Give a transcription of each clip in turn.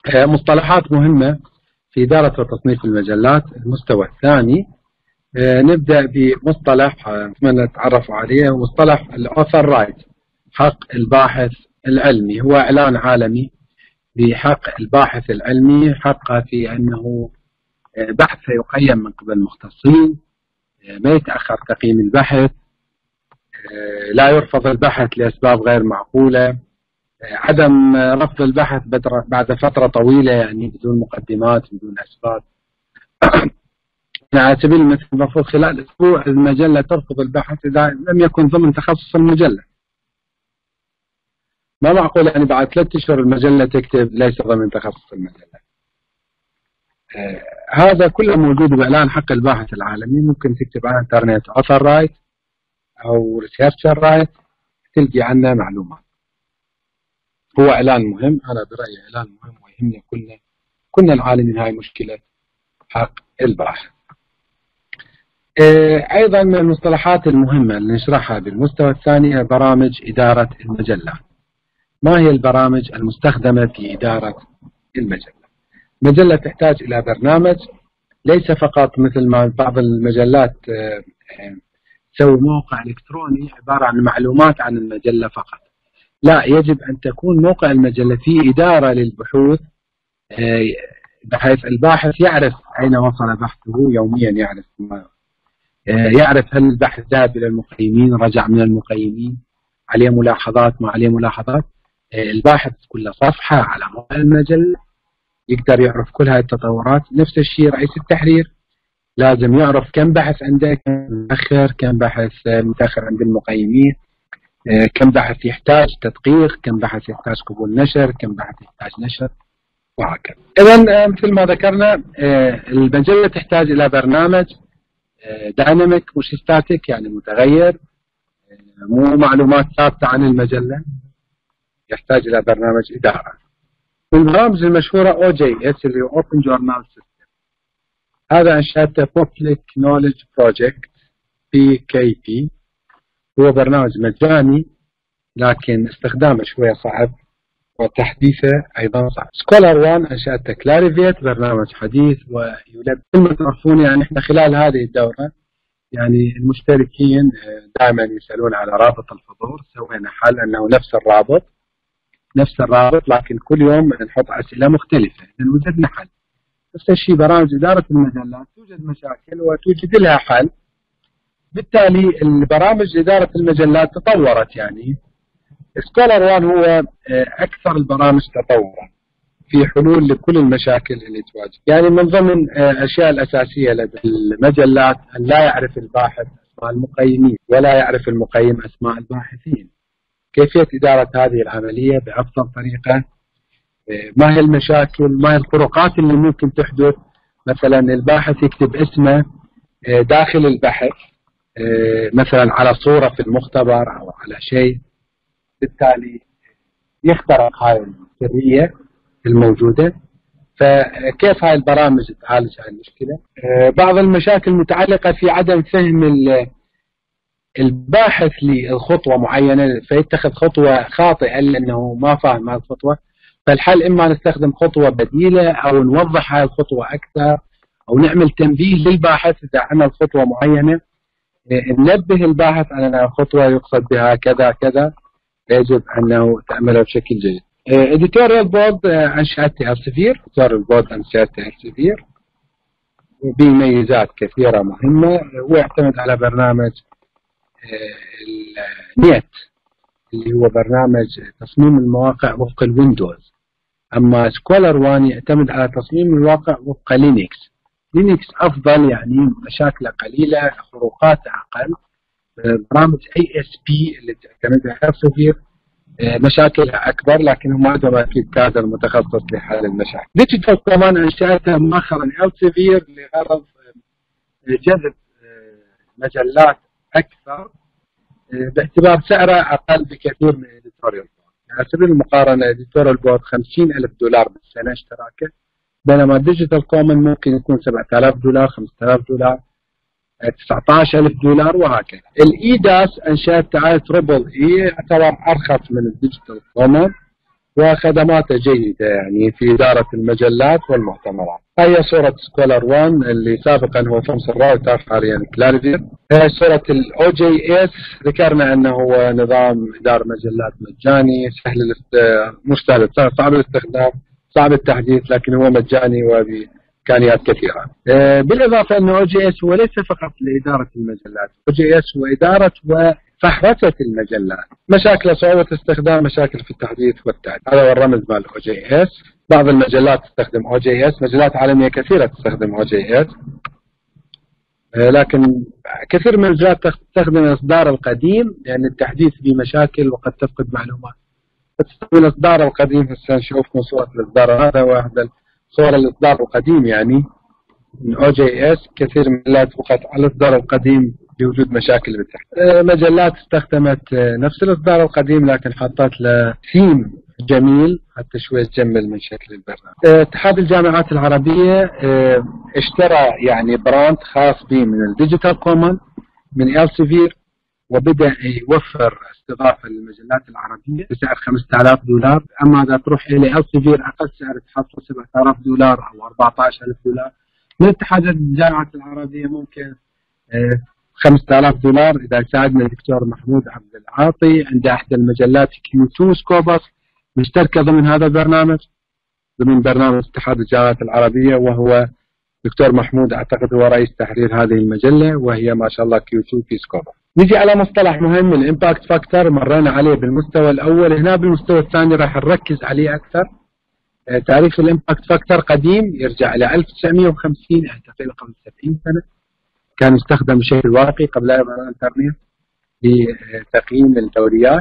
مصطلحات مهمة في إدارة وتصنيف المجلات. المستوى الثاني نبدأ بمصطلح نتعرف عليه، مصطلح الأوثر رايت، حق الباحث العلمي. هو إعلان عالمي بحق الباحث العلمي، حقه في أنه بحث يقيم من قبل مختصين، ما يتأخر تقييم البحث، لا يرفض البحث لأسباب غير معقولة، عدم رفض البحث بعد فترة طويلة، يعني بدون مقدمات بدون أسباب. على سبيل المثال المفروض خلال أسبوع المجلة ترفض البحث إذا لم يكن ضمن تخصص المجلة. ما معقول يعني بعد 3 أشهر المجلة تكتب ليس ضمن تخصص المجلة. هذا كله موجود بإعلان حق الباحث العالمي. ممكن تكتب على الانترنت author right أو researcher right تلقي عنه معلومات. هو إعلان مهم، أنا برأيي إعلان مهم ويهمنا كلنا العالمين. هاي مشكلة حق الباحث. أيضا من المصطلحات المهمة اللي نشرحها بالمستوى الثاني برامج إدارة المجلة. ما هي البرامج المستخدمة في إدارة المجلة؟ مجلة تحتاج إلى برنامج، ليس فقط مثل ما بعض المجلات تسوي موقع إلكتروني عبارة عن معلومات عن المجلة فقط. لا، يجب أن تكون موقع المجلة فيه إدارة للبحوث، بحيث الباحث يعرف أين وصل بحثه يوميا، يعرف هل البحث ذهب إلى المقيمين، رجع من المقيمين، عليه ملاحظات ما عليه ملاحظات. الباحث كل صفحة على موقع المجلة يقدر يعرف كل هاي التطورات. نفس الشيء رئيس التحرير لازم يعرف كم بحث عنده، كم متأخر، كم بحث متأخر عند المقيمين، كم بحث يحتاج تدقيق، كم بحث يحتاج قبول نشر، كم بحث يحتاج نشر، وهكذا. إذن مثل ما ذكرنا المجلة تحتاج إلى برنامج دايناميك مش ستاتيك، يعني متغير، مو معلومات ثابتة عن المجلة. يحتاج إلى برنامج إدارة. من البرامج المشهورة OJS اللي هو Open Journal System. هذا أنشأته Public Knowledge Project PKP. هو برنامج مجاني لكن استخدامه شوية صعب وتحديثه أيضا صعب. Scholar One أنشأته Clarivate، برنامج حديث ويلبي. كما تعرفون يعني إحنا خلال هذه الدورة يعني المشتركين دائما يسألون على رابط الحضور. سوينا حل أنه نفس الرابط لكن كل يوم نحط أسئلة مختلفة. إذن وجدنا حل. نفس الشيء برامج إدارة المجلات، توجد مشاكل وتوجد لها حل. بالتالي البرامج إدارة المجلات تطورت. يعني سكولر وان هو أكثر البرامج تطورا في حلول لكل المشاكل اللي تواجه. يعني من ضمن الأشياء الأساسية لدى المجلات أن لا يعرف الباحث أسماء المقيمين ولا يعرف المقيم أسماء الباحثين. كيفية إدارة هذه العملية بأفضل طريقة؟ ما هي المشاكل؟ ما هي الفروقات اللي ممكن تحدث؟ مثلا الباحث يكتب اسمه داخل البحث مثلا على صورة في المختبر أو على شيء، بالتالي يخترق هاي السرية الموجودة. فكيف هاي البرامج تعالج هاي المشكلة؟ بعض المشاكل متعلقة في عدم فهم الباحث للخطوة معينة، فيتخذ خطوة خاطئة لأنه ما فاهم هذه الخطوة. فالحل إما نستخدم خطوة بديلة أو نوضح هذه الخطوة أكثر، أو نعمل تنبيه للباحث إذا عمل خطوة معينة، ننبه الباحث على أن الخطوة يقصد بها كذا كذا، يجب أنه تعملها بشكل جيد. Editorial Board أنشأته Elsevier. Editorial Board أنشأته Elsevier بميزات كثيرة مهمة، ويعتمد على برنامج النيت اللي هو برنامج تصميم المواقع وفق الويندوز. أما سكولر وان يعتمد على تصميم الواقع وفق لينكس. لينكس أفضل، يعني مشاكله قليلة، خروقات أقل. برامج ASP اللي تعتمدها Elsevier مشاكلها أكبر، لكن هم عندهم أكيد كادر متخصص لحل المشاكل. ديجيتال كمان أنشأتها مؤخرا Elsevier لغرض جذب مجلات أكثر باعتبار سعره أقل بكثير من إديتوريال بورد. على سبيل المقارنة إديتوريال بورد $50,000 بالسنة اشتراكه، بينما ديجيتال كومن ممكن يكون $7,000 $5,000 $19,000 وهكذا. الإيداس أنشأت تعال تربل إي، يعتبر أرخص من الديجيتال كومن وخدماته جيدة يعني في إدارة المجلات والمؤتمرات. هي صورة سكولر 1 اللي سابقا هو ثومسون رايتر حاليا كلاريفير. صورة الأو جي اس ذكرنا أنه هو نظام إدارة مجلات مجاني سهل مش سهل، صعب الاستخدام صعب التحديث، لكن هو مجاني وبإمكانيات كثيرة. بالإضافة أنه أو جي اس هو ليس فقط لإدارة المجلات، أو جي اس هو إدارة فحوصة المجلات، مشاكل صعوبة استخدام، مشاكل في التحديث والتعديل، هذا هو الرمز مال او جي اس. بعض المجلات تستخدم او جي اس، مجلات عالمية كثيرة تستخدم او جي اس، لكن كثير من المجلات تستخدم الإصدار القديم لأن التحديث فيه مشاكل وقد تفقد معلومات، فتستخدم الإصدار القديم. هسه نشوف من صورة الإصدار هذا واحدة صور الإصدار القديم يعني من او جي اس. كثير من المجلات وقعت على الإصدار القديم بوجود مشاكل بالتحديث. مجلات استخدمت نفس الإصدار القديم لكن حطت له ثيم جميل حتى شوي تجمل من شكل البرنامج. اتحاد الجامعات العربية اشترى يعني براند خاص به من الديجيتال كومن من إلسيفير، وبدأ يوفر استضافة للمجلات العربية بسعر $5000. أما إذا تروح إلى إلسيفير أقل سعر تحصل $7000 أو $14000. من اتحاد الجامعات العربية ممكن $5000 إذا ساعدنا الدكتور محمود عبد العاطي عنده إحدى المجلات Q2 سكوبس مشتركة ضمن هذا البرنامج، ضمن برنامج اتحاد الجامعات العربية، وهو دكتور محمود أعتقد هو رئيس تحرير هذه المجلة، وهي ما شاء الله Q2 في سكوبس. نجي على مصطلح مهم الإمباكت فاكتور، مرينا عليه بالمستوى الأول، هنا بالمستوى الثاني راح نركز عليه أكثر. تعريف الإمباكت فاكتور قديم يرجع إلى 1950 يعني تقريبا قبل 70 سنة، كان يستخدم بشكل واقعي قبل الانترنت لتقييم الدوريات.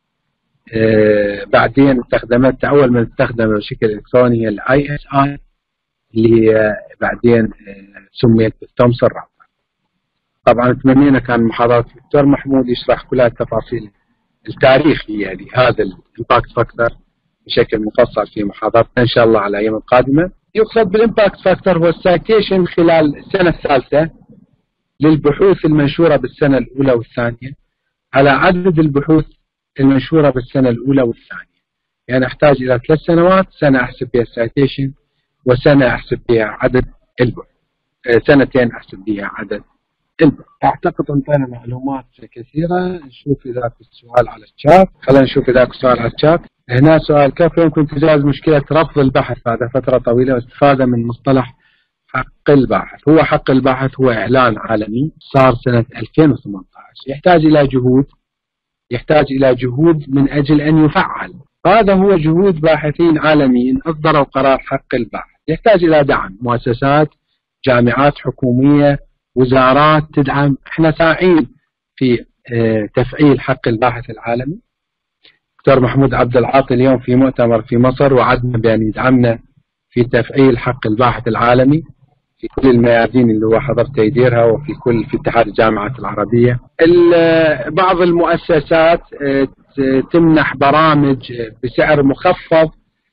بعدين استخدمت أول من استخدم بشكل إلكتروني هي الاي اس اي اللي بعدين سميت ثومسون رايتر. طبعا تمنينا كان محاضرة الدكتور محمود يشرح كل التفاصيل التاريخية لهذا الامباكت فاكتور بشكل مفصل في محاضرتنا إن شاء الله على الأيام القادمة. يقصد بالامباكت فاكتور هو السايتيشن خلال السنة الثالثة للبحوث المنشورة بالسنة الأولى والثانية على عدد البحوث المنشورة بالسنة الأولى والثانية. يعني أحتاج إلى 3 سنوات، سنة أحسب بها السايتيشن، وسنة أحسب بها عدد البحوث، سنتين أحسب بها عدد البحوث. أعتقد أنطينا معلومات كثيرة. نشوف إذا في سؤال على الشات. خلينا نشوف إذا في سؤال على الشات. هنا سؤال: كيف يمكن تجاوز مشكلة رفض البحث بعد فترة طويلة واستفادة من مصطلح حق الباحث؟ هو حق الباحث هو إعلان عالمي صار سنة 2018، يحتاج إلى جهود من أجل أن يفعل. هذا هو جهود باحثين عالميين أصدروا قرار حق الباحث، يحتاج إلى دعم مؤسسات، جامعات حكومية، وزارات تدعم. احنا ساعين في تفعيل حق الباحث العالمي. دكتور محمود عبد العاطي اليوم في مؤتمر في مصر وعدنا بأن يدعمنا في تفعيل حق الباحث العالمي في كل الميادين اللي هو حضرت يديرها، وفي في اتحاد الجامعات العربية. بعض المؤسسات تمنح برامج بسعر مخفض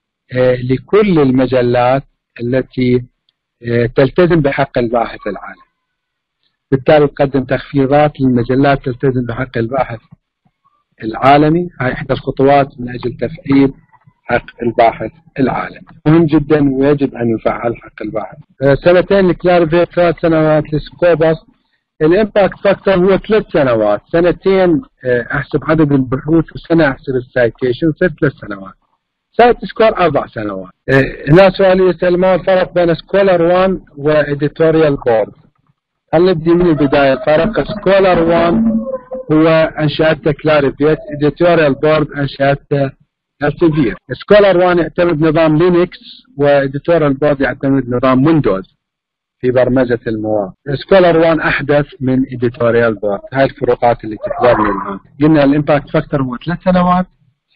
لكل المجلات التي تلتزم بحق الباحث العالمي، بالتالي تقدم تخفيضات للمجلات تلتزم بحق الباحث العالمي. هاي إحدى الخطوات من أجل تفعيل حق الباحث العالمي، مهم جدا ويجب أن يفعل حق الباحث. 2 لكلاريفير، 3 سنوات لسكوبس. الامباكت فاكتور هو 3 سنوات، 2 أحسب عدد البحوث وسنة أحسب السايتيشن، 3 سنوات. سايت سكور 4 سنوات. هنا سؤال يسأل: ما الفرق بين سكولر 1 وإديتوريال بورد؟ هل نبدي من البداية؟ الفرق: سكولر 1 هو أنشأته كلاريفير، إديتوريال بورد أنشأته إلسيفير. سكولر 1 يعتمد نظام لينكس، وإديتوريال بورد يعتمد نظام ويندوز في برمجة المواد. سكولر 1 أحدث من إديتوريال بورد. هاي الفروقات اللي تحضرني الآن. قلنا الإمباكت فاكتور هو 3 سنوات.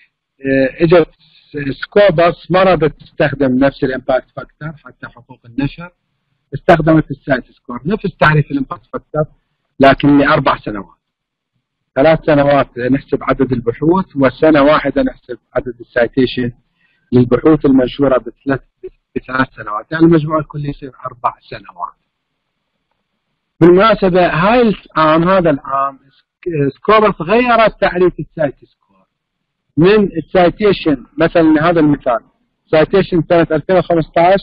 إجت سكوبس ما رضت تستخدم نفس الإمباكت فاكتور حتى حقوق النشر، استخدمت السايت سكور نفس تعريف الإمباكت فاكتور لكن ل4 سنوات. 3 سنوات نحسب عدد البحوث، وسنة واحدة نحسب عدد السايتيشن للبحوث المنشورة ب3 سنوات، يعني المجموع الكلي يصير 4 سنوات. بالمناسبة هذا العام سكوبس غيرت تعريف السايت سكور، من السايتيشن، مثلا هذا المثال سايتيشن سنة 2015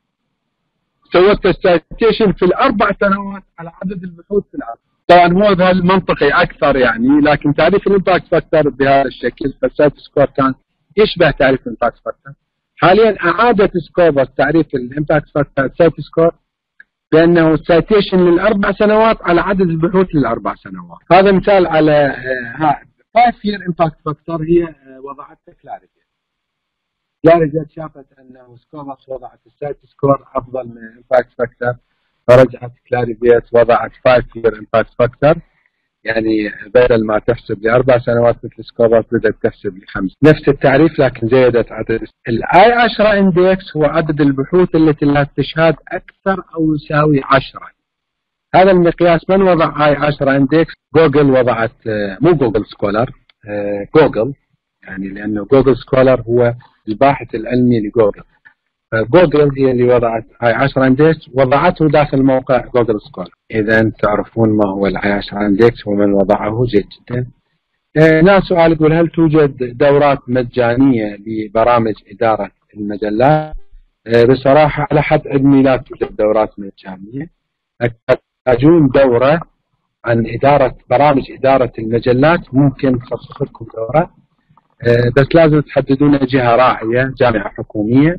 سويت السايتيشن في ال4 سنوات على عدد البحوث في العالم. طبعا هو هذا المنطقي اكثر يعني، لكن تعريف الامباكت فاكتور بهذا الشكل، فالسايت سكور كان يشبه تعريف الامباكت فاكتور. حاليا اعادت سكوبر تعريف الامباكت فاكتور سايت سكور بانه السايتيشن لل4 سنوات على عدد البحوث لل4 سنوات. هذا مثال على 5 year impact factor هي وضعتها كلاريفيت. كلاريفيت شافت انه سكوبرز وضعت السايت سكور افضل من الامباكت فاكتور، فرجعت كلاريفيت وضعت 5 year impact factor، يعني بدل ما تحسب ل4 سنوات مثل سكوبرز بدأت تحسب ل5. نفس التعريف لكن زادت عدد. الاي 10 اندكس هو عدد البحوث التي لها استشهاد اكثر او يساوي 10. هذا المقياس من وضع اي 10 اندكس؟ جوجل وضعت، مو جوجل سكولر، جوجل، يعني لانه جوجل سكولر هو الباحث العلمي لجوجل. جوجل هي اللي وضعت اي 10 اندكس، وضعته داخل موقع جوجل سكولر. اذا تعرفون ما هو الاي 10 اندكس ومن وضعه، جيد جدا. هنا سؤال يقول هل توجد دورات مجانيه لبرامج اداره المجلات؟ بصراحه على حد علمي لا توجد دورات مجانيه. تحتاجون دوره عن برامج اداره المجلات، ممكن نخصص لكم دوره، بس لازم تحددون جهه راعيه، جامعه حكوميه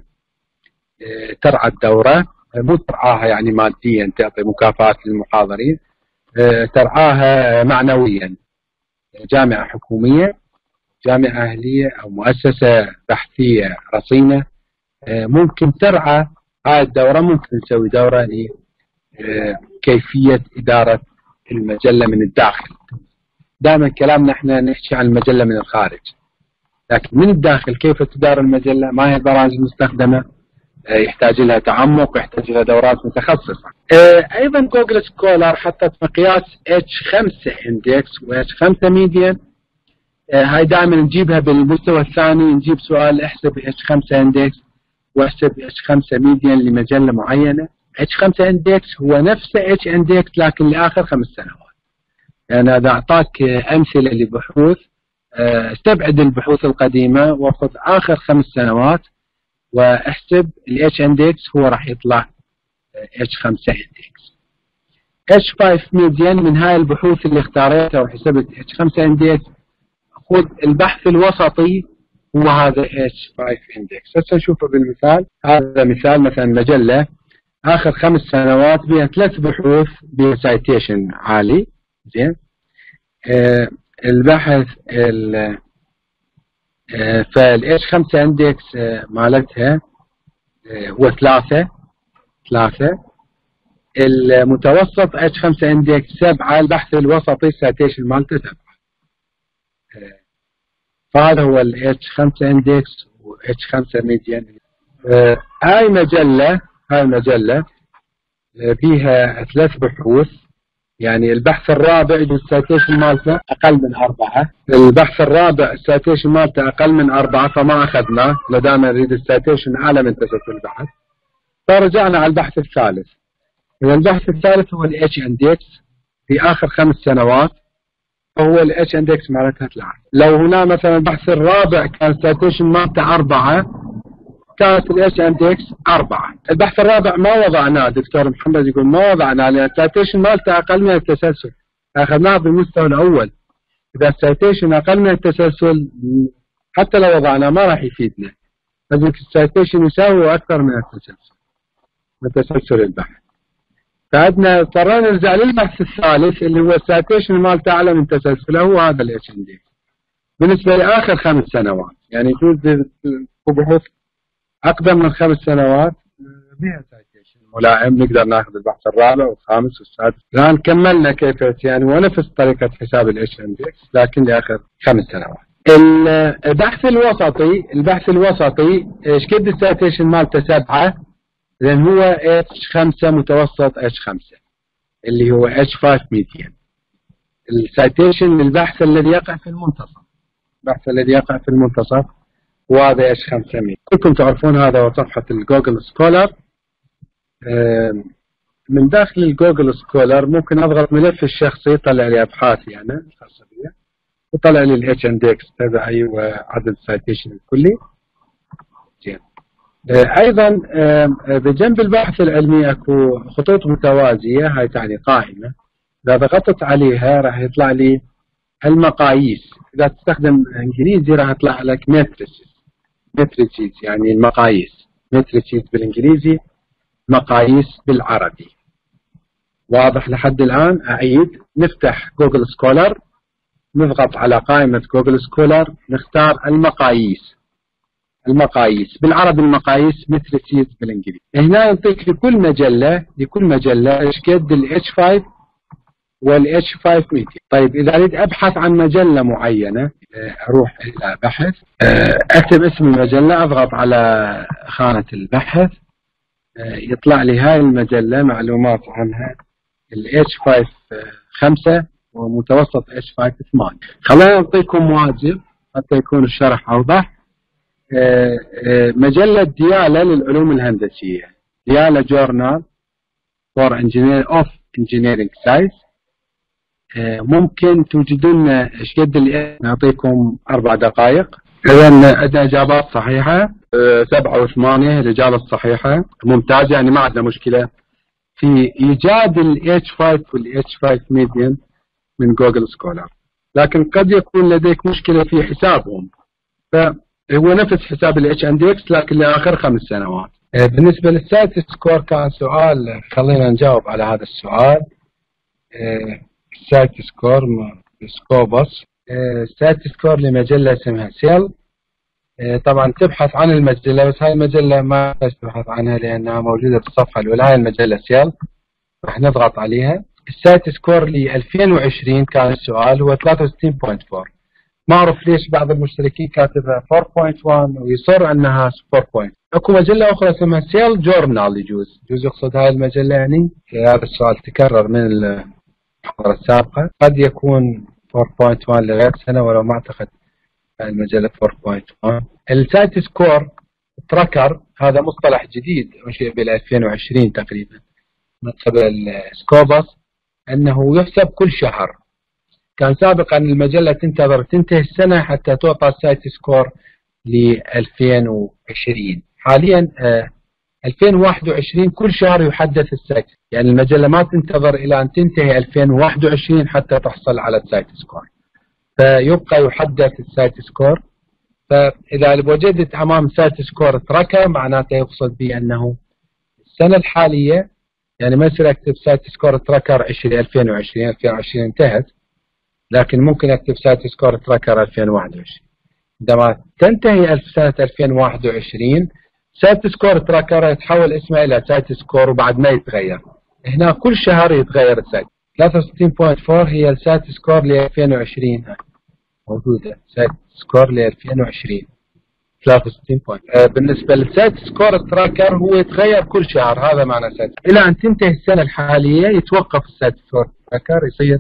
ترعى الدورة، مو ترعاها يعني ماديا تعطي مكافآت للمحاضرين، ترعاها معنويا. جامعة حكومية، جامعة أهلية أو مؤسسة بحثية رصينة ممكن ترعى هاي الدورة. ممكن نسوي دورة لكيفية إدارة المجلة من الداخل. دائما كلامنا احنا نحكي عن المجلة من الخارج، لكن من الداخل كيف تدار المجلة، ما هي البرامج المستخدمة، يحتاج لها تعمق، يحتاج لها دورات متخصصة. أيضا جوجل سكولر حطت مقياس H5 اندكس و H5 ميديان. هاي دائما نجيبها بالمستوى الثاني، نجيب سؤال احسب H5 اندكس واحسب H5 ميديان لمجلة معينة. H5 اندكس هو نفسه H اندكس لكن لآخر 5 سنوات. يعني هذا أعطاك أمثلة لبحوث، استبعد البحوث القديمة وخذ آخر 5 سنوات واحسب ال H اندكس، هو راح يطلع H5 اندكس. H5 ميديان من هاي البحوث اللي اختاريتها وحسبت H5 اندكس، خذ البحث الوسطي هو هذا H5 اندكس. هسه نشوفه بالمثال. هذا مثال مثلا مجلة آخر 5 سنوات بها 3 بحوث بها سايتيشن عالي، زين. البحث فال H5 اندكس مالتها هو 3. المتوسط H5 اندكس 7. البحث الوسطي السايتيشن مالته 7. فهذا هو ال H5 اندكس و H5 ميديان. هاي مجلة بيها 3 بحوث، يعني البحث الرابع السايتيشن مالته أقل من 4. البحث الرابع السايتيشن مالته أقل من 4، فما أخذناه لدام نريد السايتيشن أعلى من تسلسل البحث، فرجعنا على البحث الثالث. البحث الثالث هو ال H اندكس في آخر 5 سنوات، فهو ال H اندكس مالتها 3. لو هنا مثلا البحث الرابع كان السايتيشن مالته 4، كانت ال H اندكس 4. البحث الرابع ما وضعناه، دكتور محمد يقول ما وضعناه لأن السايتيشن مالته أقل من التسلسل، أخذناه بالمستوى الأول. إذا السايتيشن أقل من التسلسل حتى لو وضعناه ما راح يفيدنا، لازم السايتيشن يساوي أكثر من التسلسل البحث. فعندنا اضطرينا نرجع للبحث الثالث اللي هو السايتيشن مالته أعلى من تسلسله، هو هذا ال H اندكس بالنسبة لآخر 5 سنوات. يعني يجوز بحوث أقدم من 5 سنوات بها سايتيشن ملائم، نقدر ناخذ البحث الرابع والخامس والسادس. الآن كملنا كيف يعني ونفس طريقة حساب ال H اندكس لكن لآخر 5 سنوات. البحث الوسطي ايش قد السايتيشن مالته 7، لأن هو H5 متوسط H5 اللي هو H5 ميديان. السايتيشن للبحث الذي يقع في المنتصف، وهذا H5 ميديان. كلكم تعرفون هذا هو صفحة الجوجل سكولر. من داخل الجوجل سكولر ممكن أضغط ملف الشخصي يطلع لي أبحاثي أنا الخاصة بي، وطلع لي الاتش اندكس تبعي وعدد السايتيشن الكلي. زين. ايضا بجنب البحث العلمي اكو خطوط متوازيه، هاي تعني قائمه، اذا ضغطت عليها راح يطلع لي المقاييس. اذا تستخدم انجليزي راح يطلع لك ماتريسز يعني المقاييس، ماتريسز بالانجليزي، مقاييس بالعربي. واضح لحد الان؟ اعيد، نفتح جوجل سكولر، نضغط على قائمه جوجل سكولر، نختار المقاييس بالعربي، المقاييس ماتريسز بالانجليزي. هنا يعطيك لكل مجله ايش قد الاتش 5 والاتش 5 ميديا. طيب اذا اريد ابحث عن مجله معينه، اروح الى بحث، اكتب اسم المجله، اضغط على خانه البحث، يطلع لي هاي المجله معلومات عنها، الاتش 5 5 ومتوسط اتش 5 8. خلينا نعطيكم موازي حتى يكون الشرح اوضح. مجله ديالا للعلوم الهندسيه، ديالا جورنال فور انجينيرنج ساينس. ممكن توجدون ايش قد نعطيكم 4 دقائق. اذا عندنا اجابات صحيحه 7 و8، الاجابه الصحيحه ممتازه، يعني ما عندنا مشكله في ايجاد الاتش 5 والاتش 5 ميديم من جوجل سكولر، لكن قد يكون لديك مشكله في حسابهم، فهو نفس حساب الاتش اندكس لكن لاخر 5 سنوات. بالنسبه للسايت سكور كان سؤال، خلينا نجاوب على هذا السؤال. سايت سكور سكوبس، سايت سكور لمجلة اسمها سيل. طبعا تبحث عن المجلة، بس هاي المجلة ما تبحث عنها لأنها موجودة بالصفحة الأولى. هاي المجلة سيل راح نضغط عليها. السايت سكور ل 2020 كان السؤال هو 63.4. ما أعرف ليش بعض المشتركين كاتبها 4.1 ويصر أنها 4. اكو مجلة أخرى اسمها سيل جورنال، يجوز يقصد هاي المجلة يعني. هذا السؤال تكرر من المحاضرة السابقة، قد يكون 4.1 لغير سنة، ولو ما أعتقد المجلة 4.1. السايت سكور تراكر هذا مصطلح جديد أنشئ بال 2020 تقريبا من قبل سكوبس، أنه يحسب كل شهر. كان سابقا المجلة تنتظر تنتهي السنة حتى تعطى السايت سكور ل 2020. حاليا 2021 كل شهر يحدث السايت، يعني المجلة ما تنتظر إلى أن تنتهي 2021 حتى تحصل على السايت سكور، فيبقى يحدث السايت سكور. فإذا وجدت أمام سايت سكور تراكر معناته يقصد به أنه السنة الحالية، يعني ما يصير أكتب سايت سكور تراكر 2020 انتهت، لكن ممكن أكتب سايت سكور تراكر 2021. عندما تنتهي سنة 2021 سايت سكور تراكر يتحول اسمه إلى سايت سكور وبعد ما يتغير. هنا كل شهر يتغير السايت. 63.4 هي السايت سكور ل 2020 موجودة، سايت سكور ل 2020 63. بالنسبة للسايت سكور تراكر هو يتغير كل شهر، هذا معنى سايت. إلى أن تنتهي السنة الحالية يتوقف السايت سكور تراكر، يصير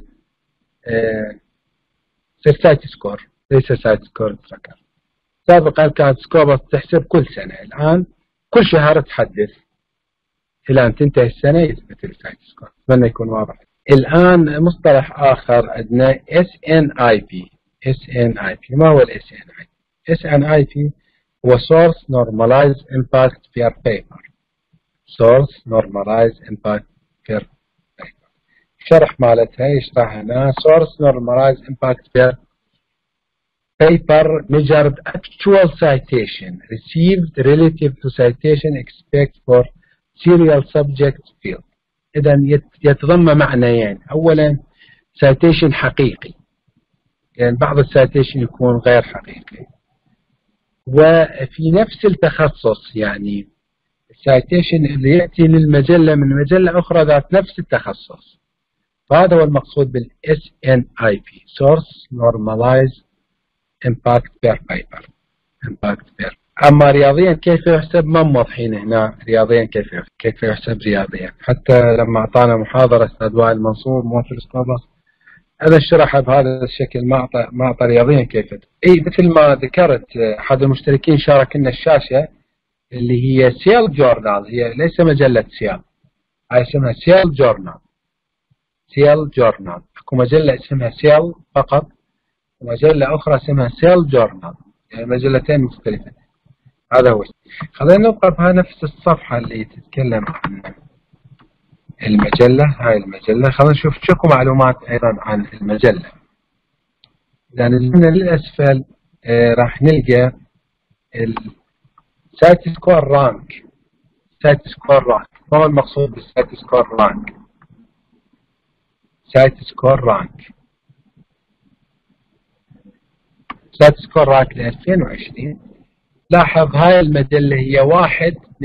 سايت سكور ليس سايت سكور تراكر. سابقا كانت سكوبس تحسب كل سنة، الآن كل شهر تحدث إلى أن تنتهي السنة يثبت السايت سكور. أتمنى يكون واضح. الآن مصطلح آخر عندنا SNIP. SNIP ما هو SNIP؟ SNIP هو Source Normalized Impact Per Paper. Source Normalized Impact Per Paper. شرح مالتها يشرح هنا Source Normalized Impact Per Paper measured actual citation received relative to citation expect for serial subject field. إذا يتضمن معنيين. أولا citation حقيقي، يعني بعض السايتيشن يكون غير حقيقي، وفي نفس التخصص، يعني السايتيشن اللي يأتي للمجلة من مجلة أخرى ذات نفس التخصص. فهذا هو المقصود بال SNIP Source Normalized Impact Per Paper. Impact Per. أما رياضيا كيف يحسب ما موضحين هنا. رياضيا كيف يحسب رياضيا، حتى لما أعطانا محاضرة أستاذ وائل منصور موفر سكوبس هذا الشرح بهذا الشكل، ما أعطى رياضيا كيف. أي مثل ما ذكرت أحد المشتركين شارك لنا الشاشة اللي هي سيل جورنال، هي ليس مجلة سيل، هاي اسمها سيل جورنال. سيل جورنال، اكو مجلة اسمها سيل فقط، ومجلة أخرى اسمها سيل جورنال، يعني مجلتين مختلفتين. هذا هو. خلينا نبقى بها نفس الصفحة اللي تتكلم عن المجلة. هاي المجلة خلينا نشوف شكو معلومات أيضا عن المجلة. إذا نزلنا للأسفل راح نلقى السايت سكور رانك. سايت سكور رانك، ما هو المقصود بالسايت سكور رانك؟ سايت سكور رانك، سايت سكور رانك ل 2020. لاحظ هاي المجلة هي 1 من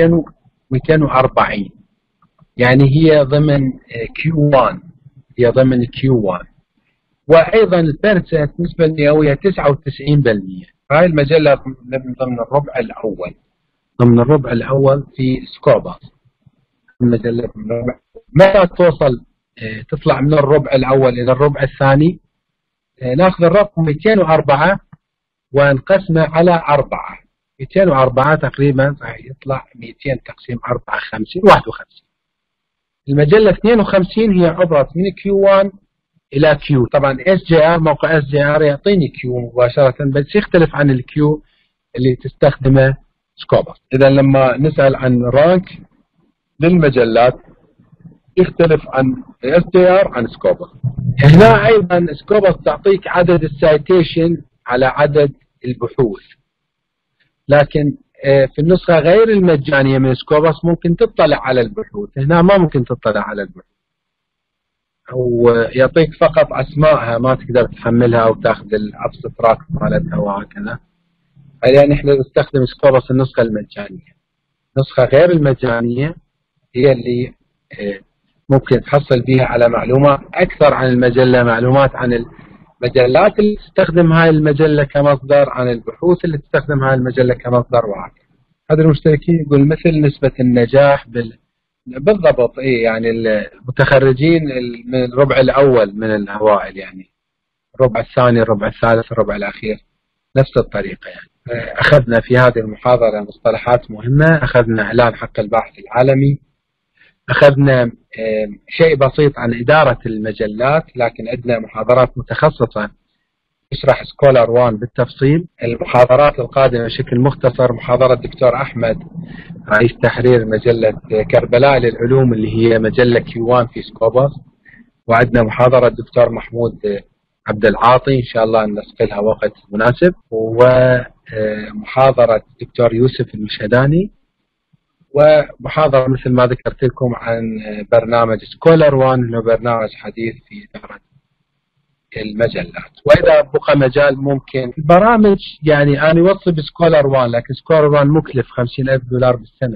240، يعني هي ضمن Q1، هي ضمن Q1. وأيضا البيرسنت نسبة مئوية 99%. هاي المجلة ضمن الربع الأول، ضمن الربع الأول في سكوبس. المجلة من الربع، متى توصل تطلع من الربع الأول إلى الربع الثاني؟ ناخذ الرقم 204 ونقسمه على 4. 204 تقريبا راح يطلع 200 تقسيم 4 50 51. المجلة 52 هي عبرت من Q1 إلى Q. طبعا SJR، موقع SJR يعطيني Q مباشرة، بس يختلف عن الQ اللي تستخدمه سكوبس. إذا لما نسأل عن رانك للمجلات يختلف عن SJR عن سكوبس. هنا أيضا سكوبس تعطيك عدد السايتيشن على عدد البحوث، لكن في النسخة غير المجانية من سكوبس ممكن تطلع على البحوث. هنا ما ممكن تطلع على البحوث، أو يعطيك فقط أسمائها، ما تقدر تحملها أو تاخذ الأبستراكت مالتها وهكذا. يعني احنا نستخدم سكوبس النسخة المجانية. النسخة غير المجانية هي اللي ممكن تحصل بها على معلومات أكثر عن المجلة، معلومات عن المجلات اللي تستخدم هاي المجلة كمصدر، عن البحوث اللي تستخدم هاي المجلة كمصدر وهكذا. هذا المشتركين يقول مثل نسبة النجاح بالضبط. إيه يعني المتخرجين من الربع الأول من الأوائل، يعني الربع الثاني، الربع الثالث، الربع الأخير، نفس الطريقة. يعني أخذنا في هذه المحاضرة مصطلحات مهمة، أخذنا إعلان حق الباحث العالمي، أخذنا شيء بسيط عن إدارة المجلات، لكن عندنا محاضرات متخصصة تشرح سكولر 1 بالتفصيل. المحاضرات القادمة بشكل مختصر محاضرة الدكتور أحمد رئيس تحرير مجلة كربلاء للعلوم اللي هي مجلة Q1 في سكوبس، وعندنا محاضرة الدكتور محمود عبد العاطي إن شاء الله نسقلها وقت مناسب، ومحاضرة الدكتور يوسف المشهداني، ومحاضرة مثل ما ذكرت لكم عن برنامج سكولر 1 اللي هو برنامج حديث في إدارة المجلات. وإذا بقى مجال ممكن البرامج، يعني أنا أوصي بسكولر 1، لكن سكولر 1 مكلف $50,000 بالسنة،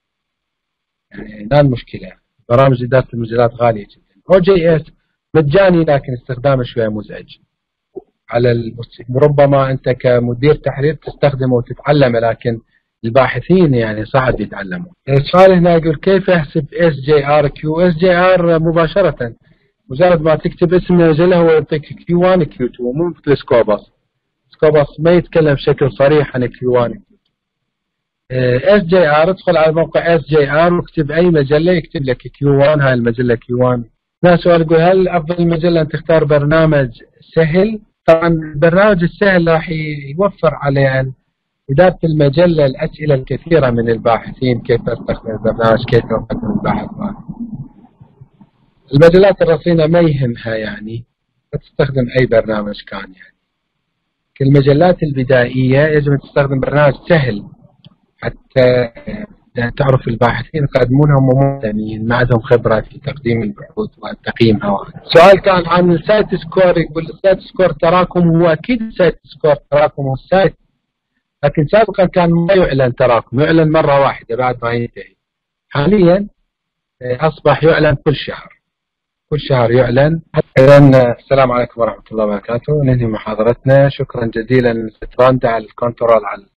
يعني لا المشكلة. برامج إدارة المجلات غالية جدا. OJS مجاني لكن استخدامه شوية مزعج على ربما أنت كمدير تحرير تستخدمه وتتعلمه، لكن الباحثين يعني صعب يتعلموا. السؤال هنا يقول كيف يحسب SJRQ؟ SJR مباشرة مجرد ما تكتب اسم المجلة هو يعطيك Q1 Q2، مو مثل سكوبس. سكوبس ما يتكلم بشكل صريح عن Q1 SJR. ادخل على موقع SJR واكتب أي مجلة يكتب لك Q1، هاي المجلة Q1. هنا سؤال يقول هل أفضل المجلة أن تختار برنامج سهل؟ طبعا البرنامج السهل راح يوفر على إدارة المجلة الأسئلة الكثيرة من الباحثين، كيف أستخدم البرنامج، كيف أقدم البحث. المجلات الرصينة ما يهمها، يعني تستخدم أي برنامج كان. يعني المجلات البدائية يجب أن تستخدم برنامج سهل حتى تعرف الباحثين يقدمونها ممتنين ما عندهم خبرة في تقديم البحوث وتقييمها. سؤال كان عن السايت سكور، يقول السايت سكور تراكم. هو أكيد السايت سكور تراكم هو السايت، لكن سابقا كان ما يعلن تراكم، يعلن مرة واحدة بعد ما ينتهي. حاليا أصبح يعلن كل شهر، كل شهر يعلن. إذن السلام عليكم ورحمة الله وبركاته. ننهي محاضرتنا. شكرا جزيلا ستراند على الكنترول على